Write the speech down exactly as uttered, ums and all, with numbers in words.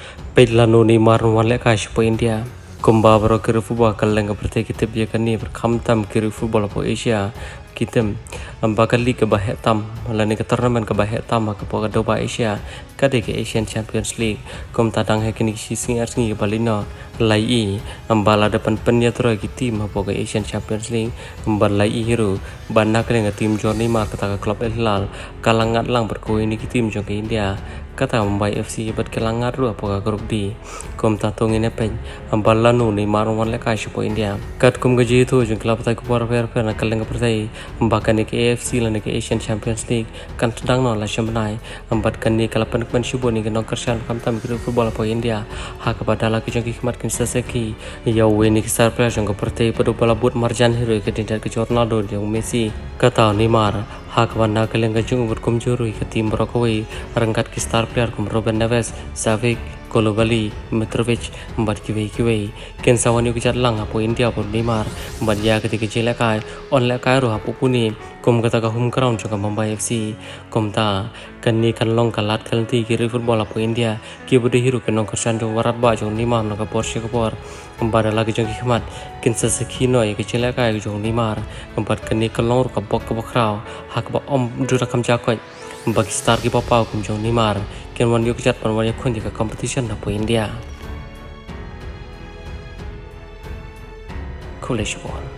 Pelano ni marwan le kash po India. Kumba baro kiri football kaleng berarti kita biarkan ni berkam tam kiri football po Asia kita ambakal li ke bahek tam lani ke turnamen ke bahek tam ke po doba Asia kade ke Asian Champions League kum tadang he kini si singar singi balina lai i ambala depan penya tro ki tim po ke Asian Champions League ambal lai i hero banna ke tim Johnny Mark kata klub El Hilal kalangat lang berko ini ki tim jong ke India kata Mumbai F C bat kelangar ru apa grup D kum tatong ini pen ambal lanu ni marwan le kash po India kat kum gaji tu jong klub tai ku par per per na kaleng pertai ambakan ke A F C lan ke Asian Champions League kan sedang no la syamnai ambat kan ni kalapan kan syubo ni kan kersan kam tam kru football po India ha ka badala ke jong ki khmat kin saseki ya we ni star player jong pertai pedo bala but marjan hero ke tindak ke Ronaldo jong Messi kata Neymar hak warna kaleng kajung berkumjuru ke tim Brokawai rangkat ki star player kum Ruben Neves, Savic, Koulibaly, Mitrovic empat kiwei kiwei ken sawani ki chatlang apo India po Neymar empat ya ketika jelekai on lekai ro apo puni kum kata ka home ground jong Mumbai F C kum ta kan ni kan long kalat kalti ki football apo India ki bude hero ke nong kersan jong warat ba jong Neymar na ka Porsche ko por empat lagi jong ki khmat ken sasekino ye ki jelekai jong Neymar empat kan ni kan long ro ka bok ka bokraw hak ba om dura kam jakoi bagi star ki papa kum jong Neymar ken wan yo ki chat pan wan khun di ka competition apo India Coolish one